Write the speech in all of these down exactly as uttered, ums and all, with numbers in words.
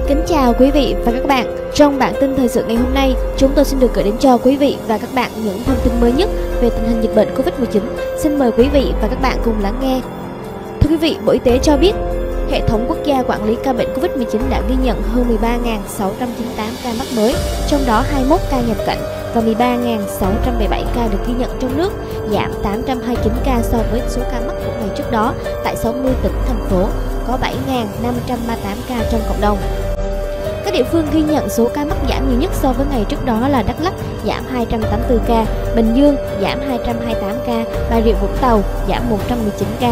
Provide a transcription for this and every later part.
Kính chào quý vị và các bạn. Trong bản tin thời sự ngày hôm nay, chúng tôi xin được gửi đến cho quý vị và các bạn những thông tin mới nhất về tình hình dịch bệnh Covid mười chín. Xin mời quý vị và các bạn cùng lắng nghe. Thưa quý vị, Bộ Y tế cho biết, hệ thống quốc gia quản lý ca bệnh Covid mười chín đã ghi nhận hơn mười ba nghìn sáu trăm chín mươi tám ca mắc mới, trong đó hai mươi mốt ca nhập cảnh và mười ba nghìn sáu trăm bảy mươi bảy ca được ghi nhận trong nước, giảm tám trăm hai mươi chín ca so với số ca mắc của ngày trước đó tại sáu mươi tỉnh, thành phố, có bảy nghìn năm trăm ba mươi tám ca trong cộng đồng. Các địa phương ghi nhận số ca mắc giảm nhiều nhất so với ngày trước đó là Đắk Lắk giảm hai trăm tám mươi tư ca, Bình Dương giảm hai trăm hai mươi tám ca, Bà Rịa Vũng Tàu giảm một trăm mười chín ca.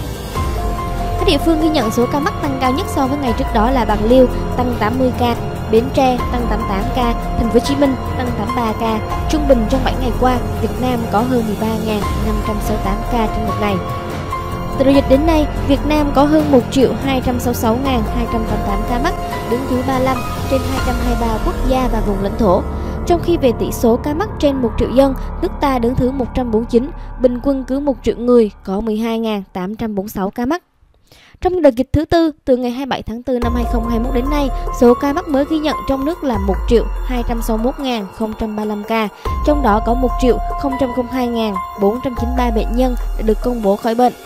Các địa phương ghi nhận số ca mắc tăng cao nhất so với ngày trước đó là Bạc Liêu tăng tám mươi ca, Bến Tre tăng tám mươi tám ca, Thành phố Hồ Chí Minh tăng tám mươi ba ca. Trung bình trong bảy ngày qua, Việt Nam có hơn mười ba nghìn năm trăm sáu mươi tám ca trên một ngày. Từ đầu dịch đến nay, Việt Nam có hơn một triệu hai trăm sáu mươi sáu nghìn hai trăm tám mươi tám ca mắc, đứng thứ ba mươi lăm trên hai trăm hai mươi ba quốc gia và vùng lãnh thổ. Trong khi về tỷ số ca mắc trên một triệu dân, nước ta đứng thứ một trăm bốn mươi chín, bình quân cứ một triệu người có mười hai nghìn tám trăm bốn mươi sáu ca mắc. Trong đợt dịch thứ tư, từ ngày hai mươi bảy tháng tư năm hai nghìn không trăm hai mươi mốt đến nay, số ca mắc mới ghi nhận trong nước là một triệu hai trăm sáu mươi mốt nghìn không trăm ba mươi lăm ca, trong đó có một triệu không trăm lẻ hai nghìn bốn trăm chín mươi ba bệnh nhân đã được công bố khỏi bệnh.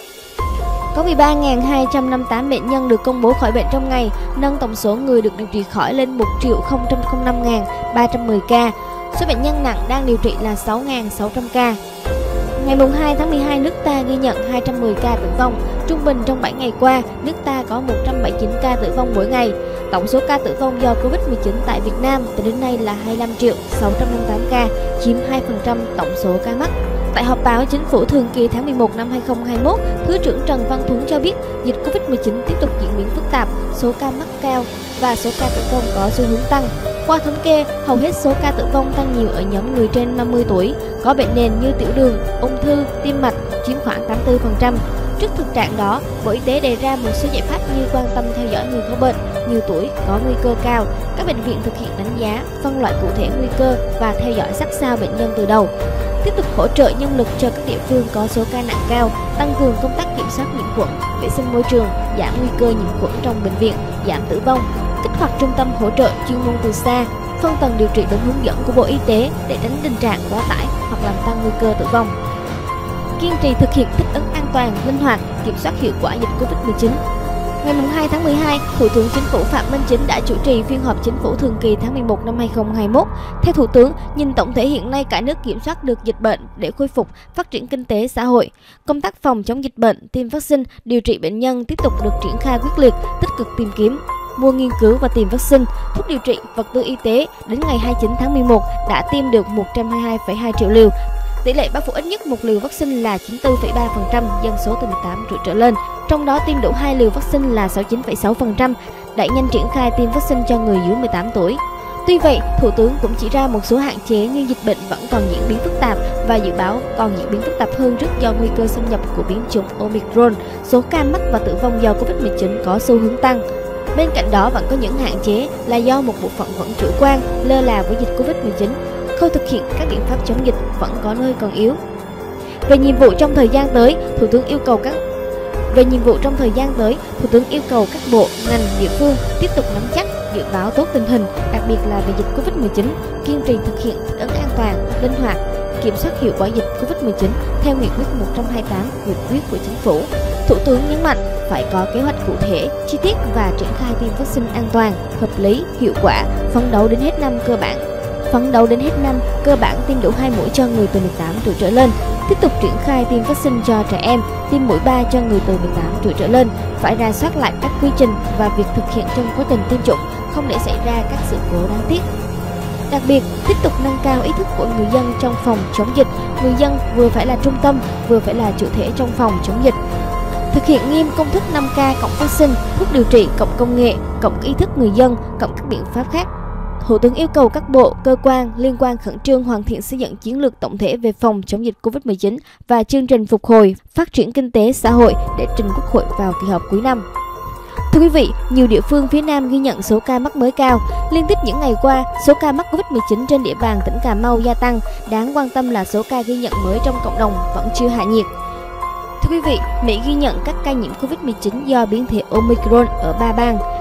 Có mười ba nghìn hai trăm năm mươi tám bệnh nhân được công bố khỏi bệnh trong ngày, nâng tổng số người được điều trị khỏi lên một triệu không trăm lẻ năm nghìn ba trăm mười ca. Số bệnh nhân nặng đang điều trị là sáu nghìn sáu trăm ca. Ngày hai tháng mười hai, nước ta ghi nhận hai trăm mười ca tử vong. Trung bình trong bảy ngày qua, nước ta có một trăm bảy mươi chín ca tử vong mỗi ngày. Tổng số ca tử vong do Covid mười chín tại Việt Nam từ đến nay là hai mươi lăm triệu sáu trăm năm mươi tám ca, chiếm hai phần trăm tổng số ca mắc. Tại họp báo Chính phủ thường kỳ tháng mười một năm hai nghìn không trăm hai mươi mốt, Thứ trưởng Trần Văn Thuấn cho biết dịch Covid mười chín tiếp tục diễn biến phức tạp, số ca mắc cao và số ca tử vong có xu hướng tăng. Qua thống kê, hầu hết số ca tử vong tăng nhiều ở nhóm người trên năm mươi tuổi, có bệnh nền như tiểu đường, ung thư, tim mạch chiếm khoảng tám mươi tư phần trăm. Trước thực trạng đó, Bộ Y tế đề ra một số giải pháp như quan tâm theo dõi người có bệnh, nhiều tuổi, có nguy cơ cao. Các bệnh viện thực hiện đánh giá, phân loại cụ thể nguy cơ và theo dõi sát sao bệnh nhân từ đầu. Tiếp tục hỗ trợ nhân lực cho các địa phương có số ca nặng cao, tăng cường công tác kiểm soát nhiễm khuẩn, vệ sinh môi trường, giảm nguy cơ nhiễm khuẩn trong bệnh viện, giảm tử vong, kích hoạt trung tâm hỗ trợ chuyên môn từ xa, phân tầng điều trị đúng hướng dẫn của Bộ Y tế để tránh tình trạng quá tải hoặc làm tăng nguy cơ tử vong. Kiên trì thực hiện thích ứng an toàn, linh hoạt, kiểm soát hiệu quả dịch Covid mười chín. Ngày hai tháng mười hai, Thủ tướng Chính phủ Phạm Minh Chính đã chủ trì phiên họp Chính phủ thường kỳ tháng mười một năm hai nghìn không trăm hai mươi mốt. Theo Thủ tướng, nhìn tổng thể hiện nay cả nước kiểm soát được dịch bệnh để khôi phục, phát triển kinh tế xã hội. Công tác phòng chống dịch bệnh, tiêm vaccine, điều trị bệnh nhân tiếp tục được triển khai quyết liệt, tích cực tìm kiếm, mua nghiên cứu và tiêm vaccine, thuốc điều trị, vật tư y tế. Đến ngày hai mươi chín tháng mười một đã tiêm được một trăm hai mươi hai phẩy hai triệu liều. Tỷ lệ bao phủ ít nhất một liều vaccine là chín mươi tư phẩy ba phần trăm dân số từ mười tám tuổi trở lên, trong đó tiêm đủ hai liều vaccine là sáu mươi chín phẩy sáu phần trăm, đẩy nhanh triển khai tiêm vaccine cho người dưới mười tám tuổi. Tuy vậy, Thủ tướng cũng chỉ ra một số hạn chế như dịch bệnh vẫn còn diễn biến phức tạp và dự báo còn diễn biến phức tạp hơn trước do nguy cơ xâm nhập của biến chủng Omicron, số ca mắc và tử vong do Covid mười chín có xu hướng tăng. Bên cạnh đó vẫn có những hạn chế là do một bộ phận vẫn chủ quan, lơ là với dịch Covid mười chín. Khâu thực hiện các biện pháp chống dịch vẫn có nơi còn yếu. Về nhiệm vụ trong thời gian tới, Thủ tướng yêu cầu các Về nhiệm vụ trong thời gian tới, Thủ tướng yêu cầu các bộ, ngành, địa phương tiếp tục nắm chắc, dự báo tốt tình hình, đặc biệt là về dịch Covid mười chín, kiên trì thực hiện thích ứng an toàn, linh hoạt, kiểm soát hiệu quả dịch Covid mười chín theo nghị quyết một trăm hai mươi tám nghị quyết của Chính phủ. Thủ tướng nhấn mạnh phải có kế hoạch cụ thể, chi tiết và triển khai tiêm vaccine an toàn, hợp lý, hiệu quả, phấn đấu đến hết năm cơ bản. Phấn đấu đến hết năm, cơ bản tiêm đủ hai mũi cho người từ mười tám tuổi trở lên, tiếp tục triển khai tiêm vaccine cho trẻ em, tiêm mũi ba cho người từ mười tám tuổi trở lên, phải rà soát lại các quy trình và việc thực hiện trong quá trình tiêm chủng, không để xảy ra các sự cố đáng tiếc. Đặc biệt, tiếp tục nâng cao ý thức của người dân trong phòng chống dịch, người dân vừa phải là trung tâm, vừa phải là chủ thể trong phòng chống dịch. Thực hiện nghiêm công thức năm K cộng vaccine, thuốc điều trị cộng công nghệ, cộng ý thức người dân, cộng các biện pháp khác. Thủ tướng yêu cầu các bộ, cơ quan liên quan khẩn trương hoàn thiện xây dựng chiến lược tổng thể về phòng chống dịch Covid mười chín và chương trình phục hồi, phát triển kinh tế xã hội để trình Quốc hội vào kỳ họp cuối năm. Thưa quý vị, nhiều địa phương phía Nam ghi nhận số ca mắc mới cao. Liên tiếp những ngày qua, số ca mắc Covid mười chín trên địa bàn tỉnh Cà Mau gia tăng. Đáng quan tâm là số ca ghi nhận mới trong cộng đồng vẫn chưa hạ nhiệt. Thưa quý vị, Mỹ ghi nhận các ca nhiễm Covid mười chín do biến thể Omicron ở ba bang.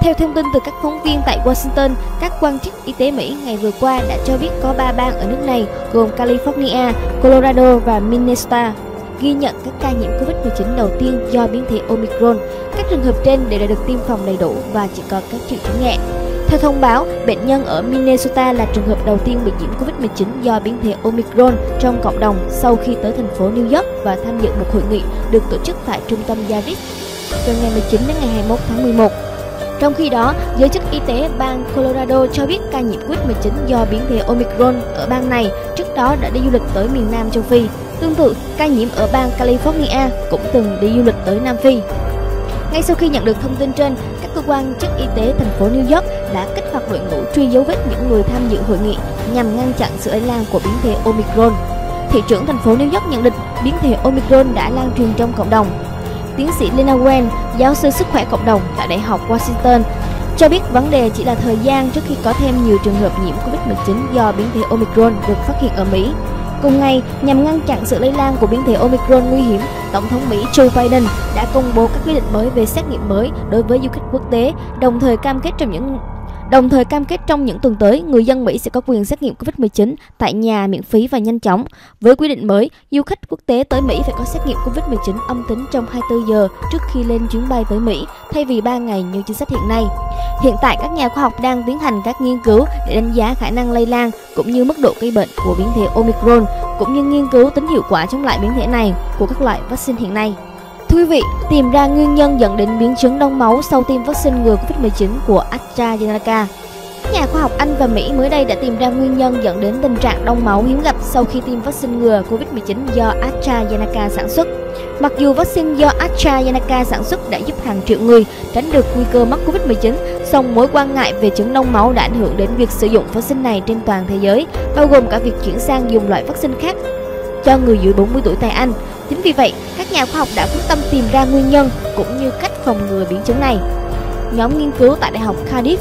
Theo thông tin từ các phóng viên tại Washington, các quan chức y tế Mỹ ngày vừa qua đã cho biết có ba bang ở nước này gồm California, Colorado và Minnesota ghi nhận các ca nhiễm Covid mười chín đầu tiên do biến thể Omicron. Các trường hợp trên đều đã được tiêm phòng đầy đủ và chỉ có các triệu chứng nhẹ. Theo thông báo, bệnh nhân ở Minnesota là trường hợp đầu tiên bị nhiễm Covid mười chín do biến thể Omicron trong cộng đồng sau khi tới thành phố New York và tham dự một hội nghị được tổ chức tại trung tâm Yaris từ ngày mười chín đến ngày hai mươi mốt tháng mười một. Trong khi đó, giới chức y tế bang Colorado cho biết ca nhiễm Covid mười chín do biến thể Omicron ở bang này trước đó đã đi du lịch tới miền Nam châu Phi. Tương tự, ca nhiễm ở bang California cũng từng đi du lịch tới Nam Phi. Ngay sau khi nhận được thông tin trên, các cơ quan chức y tế thành phố New York đã kích hoạt đội ngũ truy dấu vết những người tham dự hội nghị nhằm ngăn chặn sự lây lan của biến thể Omicron. Thị trưởng thành phố New York nhận định biến thể Omicron đã lan truyền trong cộng đồng. Tiến sĩ Lena Wen, giáo sư sức khỏe cộng đồng tại Đại học Washington, cho biết vấn đề chỉ là thời gian trước khi có thêm nhiều trường hợp nhiễm Covid mười chín do biến thể Omicron được phát hiện ở Mỹ. Cùng ngày, nhằm ngăn chặn sự lây lan của biến thể Omicron nguy hiểm, Tổng thống Mỹ Joe Biden đã công bố các quy định mới về xét nghiệm mới đối với du khách quốc tế, đồng thời cam kết trong những Đồng thời cam kết trong những tuần tới, người dân Mỹ sẽ có quyền xét nghiệm Covid mười chín tại nhà miễn phí và nhanh chóng. Với quy định mới, du khách quốc tế tới Mỹ phải có xét nghiệm Covid mười chín âm tính trong hai mươi tư giờ trước khi lên chuyến bay tới Mỹ, thay vì ba ngày như chính sách hiện nay. Hiện tại, các nhà khoa học đang tiến hành các nghiên cứu để đánh giá khả năng lây lan cũng như mức độ gây bệnh của biến thể Omicron, cũng như nghiên cứu tính hiệu quả chống lại biến thể này của các loại vaccine hiện nay. Thưa quý vị, tìm ra nguyên nhân dẫn đến biến chứng đông máu sau tiêm vaccine ngừa Covid mười chín của AstraZeneca. Các nhà khoa học Anh và Mỹ mới đây đã tìm ra nguyên nhân dẫn đến tình trạng đông máu hiếm gặp sau khi tiêm vaccine ngừa Covid mười chín do AstraZeneca sản xuất. Mặc dù vaccine do AstraZeneca sản xuất đã giúp hàng triệu người tránh được nguy cơ mắc Covid mười chín, song mối quan ngại về chứng đông máu đã ảnh hưởng đến việc sử dụng vaccine này trên toàn thế giới, bao gồm cả việc chuyển sang dùng loại vaccine khác cho người dưới bốn mươi tuổi tại Anh. Chính vì vậy, các nhà khoa học đã quyết tâm tìm ra nguyên nhân cũng như cách phòng ngừa biến chứng này. Nhóm nghiên cứu tại Đại học Cardiff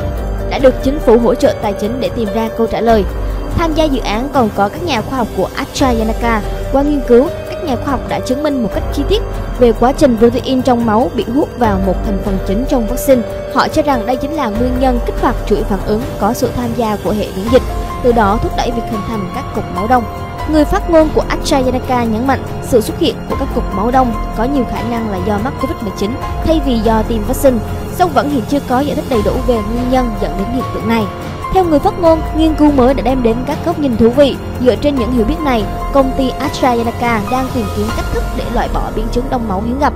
đã được chính phủ hỗ trợ tài chính để tìm ra câu trả lời. Tham gia dự án còn có các nhà khoa học của AstraZeneca. Qua nghiên cứu, các nhà khoa học đã chứng minh một cách chi tiết về quá trình protein trong máu bị hút vào một thành phần chính trong vaccine. Họ cho rằng đây chính là nguyên nhân kích hoạt chuỗi phản ứng có sự tham gia của hệ miễn dịch, từ đó thúc đẩy việc hình thành các cục máu đông. Người phát ngôn của AstraZeneca nhấn mạnh sự xuất hiện của các cục máu đông có nhiều khả năng là do mắc Covid mười chín thay vì do tiêm vaccine, song vẫn hiện chưa có giải thích đầy đủ về nguyên nhân dẫn đến hiện tượng này. Theo người phát ngôn, nghiên cứu mới đã đem đến các góc nhìn thú vị. Dựa trên những hiểu biết này, công ty AstraZeneca đang tìm kiếm cách thức để loại bỏ biến chứng đông máu hiếm gặp.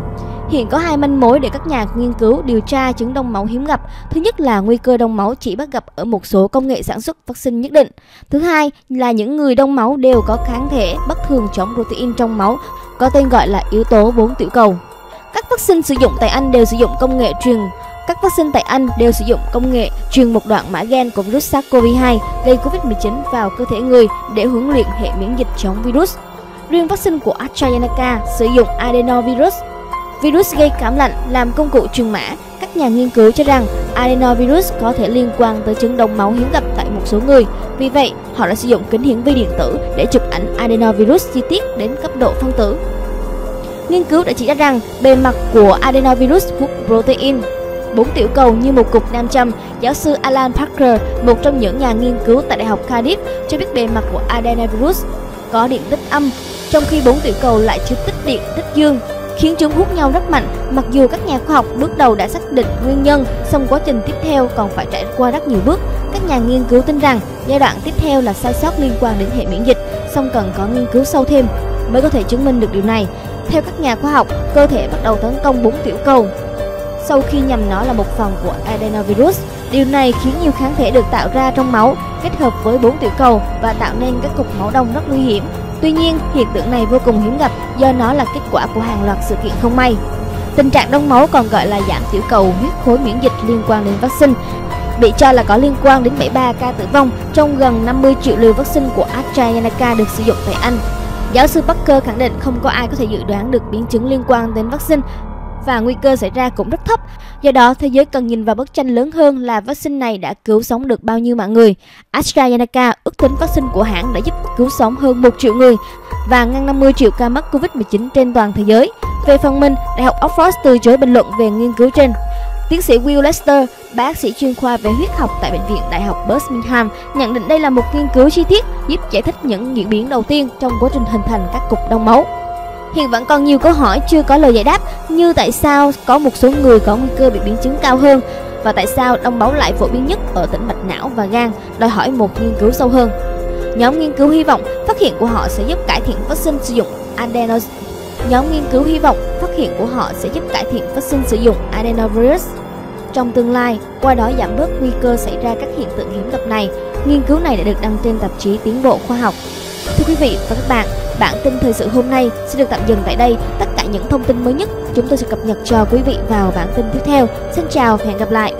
Hiện có hai manh mối để các nhà nghiên cứu điều tra chứng đông máu hiếm gặp. Thứ nhất là nguy cơ đông máu chỉ bắt gặp ở một số công nghệ sản xuất vaccine nhất định. Thứ hai là những người đông máu đều có kháng thể bất thường chống protein trong máu, có tên gọi là yếu tố bốn tiểu cầu. Các vaccine sử dụng tại Anh đều sử dụng công nghệ truyền Các vaccine tại Anh đều sử dụng công nghệ truyền một đoạn mã gen của virus SARS-xê o vê hai gây Covid mười chín vào cơ thể người để huấn luyện hệ miễn dịch chống virus. Riêng vaccine của AstraZeneca sử dụng adenovirus, virus gây cảm lạnh, làm công cụ truyền mã. Các nhà nghiên cứu cho rằng adenovirus có thể liên quan tới chứng đông máu hiếm gặp tại một số người. Vì vậy, họ đã sử dụng kính hiển vi điện tử để chụp ảnh adenovirus chi tiết đến cấp độ phân tử. Nghiên cứu đã chỉ ra rằng bề mặt của adenovirus hút protein bốn tiểu cầu như một cục nam châm. Giáo sư Alan Parker, một trong những nhà nghiên cứu tại Đại học Cardiff, cho biết bề mặt của adenovirus có điện tích âm, trong khi bốn tiểu cầu lại chứa tích điện tích dương, khiến chúng hút nhau rất mạnh. Mặc dù các nhà khoa học bước đầu đã xác định nguyên nhân, song quá trình tiếp theo còn phải trải qua rất nhiều bước. Các nhà nghiên cứu tin rằng giai đoạn tiếp theo là sai sót liên quan đến hệ miễn dịch, song cần có nghiên cứu sâu thêm mới có thể chứng minh được điều này. Theo các nhà khoa học, cơ thể bắt đầu tấn công bốn tiểu cầu sau khi nhầm nó là một phần của adenovirus. Điều này khiến nhiều kháng thể được tạo ra trong máu kết hợp với bốn tiểu cầu và tạo nên các cục máu đông rất nguy hiểm. Tuy nhiên, hiện tượng này vô cùng hiếm gặp do nó là kết quả của hàng loạt sự kiện không may. Tình trạng đông máu còn gọi là giảm tiểu cầu huyết khối miễn dịch liên quan đến vaccine, bị cho là có liên quan đến bảy mươi ba ca tử vong trong gần năm mươi triệu liều vaccine của AstraZeneca được sử dụng tại Anh. Giáo sư Parker khẳng định không có ai có thể dự đoán được biến chứng liên quan đến vaccine và nguy cơ xảy ra cũng rất thấp. Do đó, thế giới cần nhìn vào bức tranh lớn hơn là vaccine này đã cứu sống được bao nhiêu mạng người. AstraZeneca ước tính vaccine của hãng đã giúp cứu sống hơn một triệu người và ngăn năm mươi triệu ca mắc Covid mười chín trên toàn thế giới. Về phần mình, Đại học Oxford từ chối bình luận về nghiên cứu trên. Tiến sĩ Will Lester, bác sĩ chuyên khoa về huyết học tại Bệnh viện Đại học Birmingham, nhận định đây là một nghiên cứu chi tiết giúp giải thích những diễn biến đầu tiên trong quá trình hình thành các cục đông máu. Hiện vẫn còn nhiều câu hỏi chưa có lời giải đáp, như tại sao có một số người có nguy cơ bị biến chứng cao hơn và tại sao đông máu lại phổ biến nhất ở tĩnh mạch não và gan, đòi hỏi một nghiên cứu sâu hơn. Nhóm nghiên cứu hy vọng phát hiện của họ sẽ giúp cải thiện vaccine sử dụng adeno. Nhóm nghiên cứu hy vọng phát hiện của họ sẽ giúp cải thiện vaccine sử dụng adenovirus trong tương lai, qua đó giảm bớt nguy cơ xảy ra các hiện tượng hiếm gặp này. Nghiên cứu này đã được đăng trên tạp chí Tiến bộ khoa học. Thưa quý vị và các bạn, bản tin thời sự hôm nay sẽ được tạm dừng tại đây. Tất cả những thông tin mới nhất chúng tôi sẽ cập nhật cho quý vị vào bản tin tiếp theo. Xin chào và hẹn gặp lại.